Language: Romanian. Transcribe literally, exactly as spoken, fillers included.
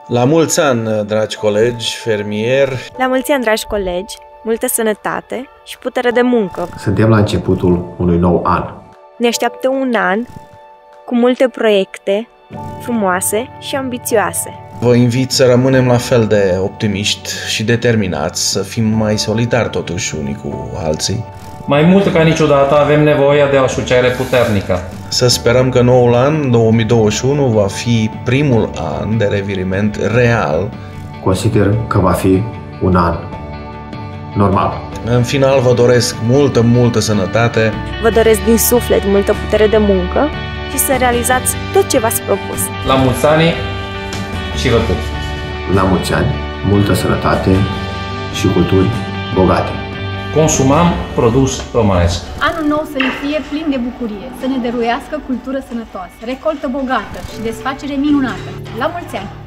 La mulți ani, dragi colegi, fermieri! La mulți ani, dragi colegi! Multă sănătate și putere de muncă! Suntem la începutul unui nou an. Ne așteaptă un an cu multe proiecte frumoase și ambițioase. Vă invit să rămânem la fel de optimiști și determinați, să fim mai solidari totuși unii cu alții. Mai mult ca niciodată avem nevoie de o asociere puternică. Să sperăm că noul an, două mii douăzeci și unu, va fi primul an de reviriment real. Consider că va fi un an normal. În final, vă doresc multă, multă sănătate. Vă doresc din suflet multă putere de muncă și să realizați tot ce v-ați propus. La mulți ani și rătut! La mulți ani, multă sănătate și culturi bogate. Consumăm produs românesc. Anul nou să ne fie plin de bucurie, să ne dăruiască cultură sănătoasă, recoltă bogată și desfacere minunată. La mulți ani!